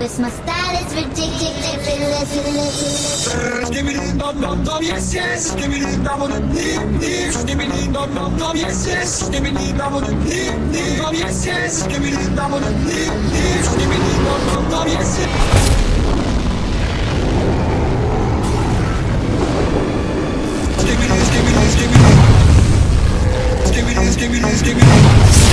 Cause my style is ridiculous. Give me the dum dum dum, yes yes. Give me the dum dum dum, give me the dum dum dum, yes yes. Give me the dum dum dum, yes yes. Give me the dum dum dum, give me the dum dum dum, yes yes. Give me this, give me this, give me this. Give me this, give me this, give me this.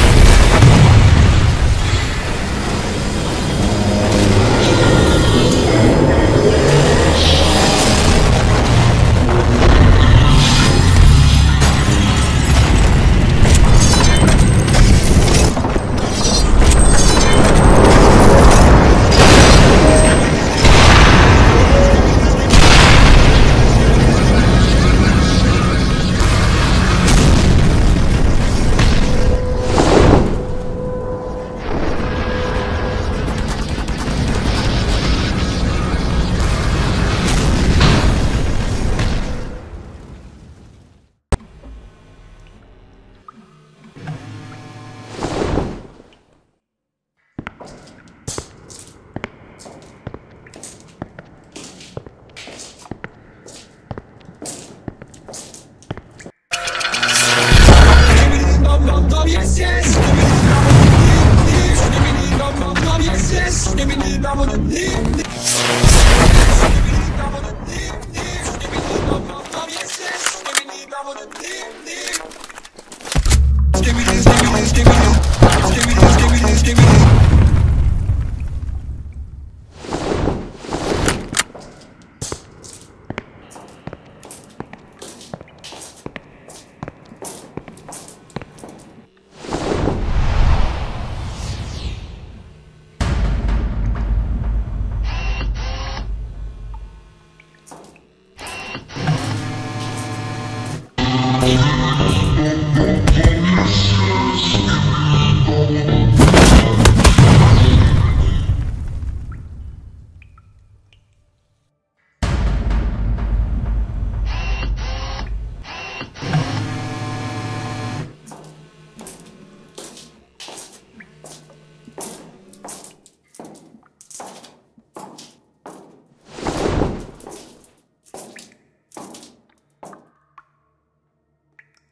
Yes, yes. Give me the dum dum dum, yes, yes. Give me the dum dum dum, give me the dum dum dum, give me the dum dum dum, yes, yes. Give me the dum dum dum, give me this, give me this, give me this, give me this, give me this, give me this.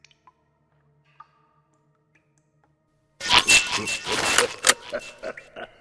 Ha ha ha ha ha.